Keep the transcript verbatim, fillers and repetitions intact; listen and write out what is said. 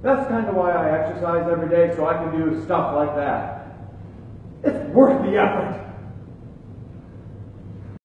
That's kind of why I exercise every day, so I can do stuff like that. It's worth the effort.